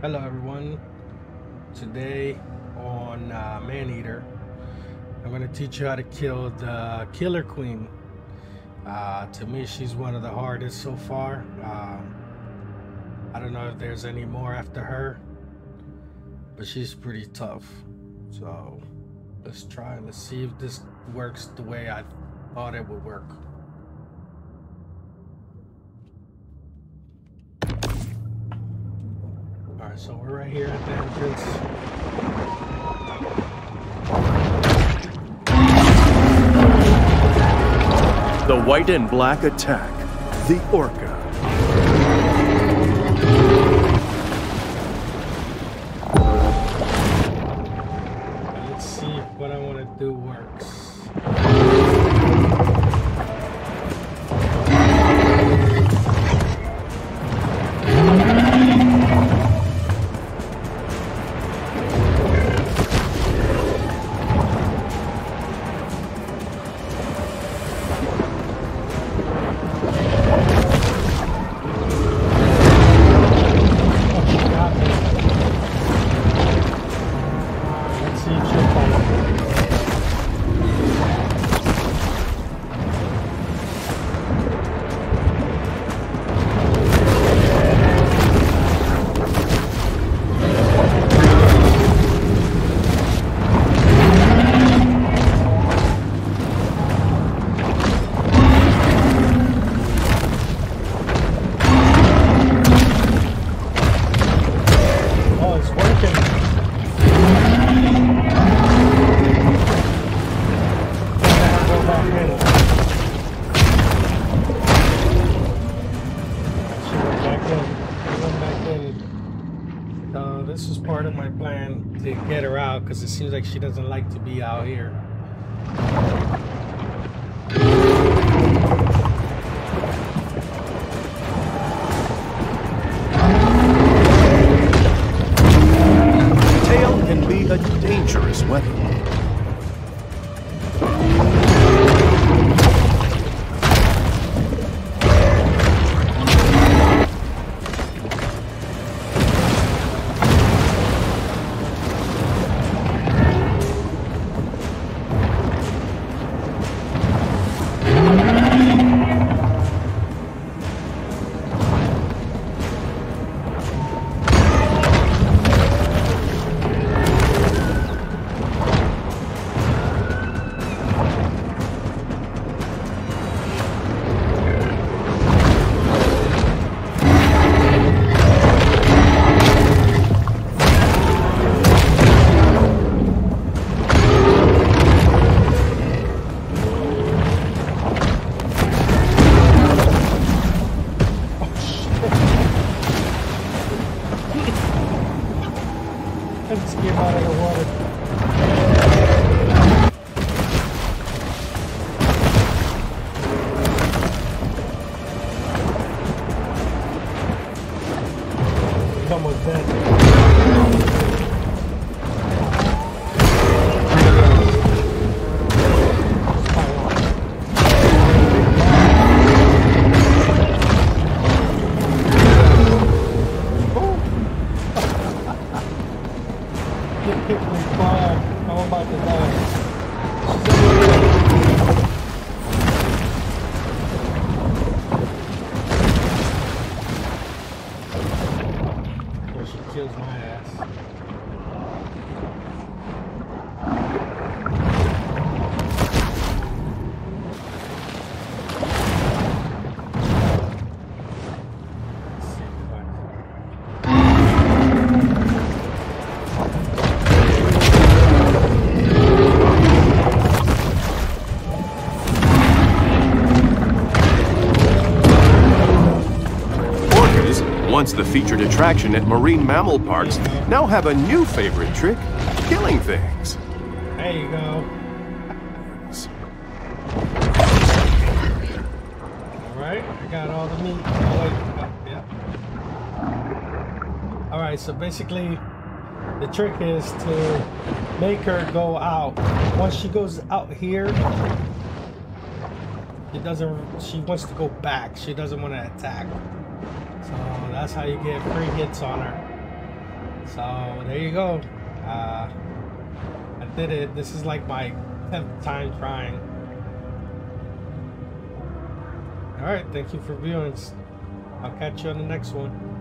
Hello everyone. Today on Maneater, I'm going to teach you how to kill the Killer Queen. To me, she's one of the hardest so far. I don't know if there's any more after her, but she's pretty tough. So let's try. Let's see if this works the way I thought it would work. Alright, so we're right here at the entrance. The white and black attack. The Orca. Let's see if what I want to do works. This was part of my plan to get her out because it seems like she doesn't like to be out here. Tail can be a dangerous weapon. Let's get out of the water. He's almost dead. I'm about to die. Well, she kills my ass. Once the featured attraction at marine mammal parks, now have a new favorite trick, killing things. There you go. Alright, I got all the meat. Yeah. Alright, so basically the trick is to make her go out. Once she goes out here, she wants to go back. She doesn't want to attack. So that's how you get free hits on her. So there you go. I did it. This is like my 10th time trying. All right, thank you for viewing. I'll catch you on the next one.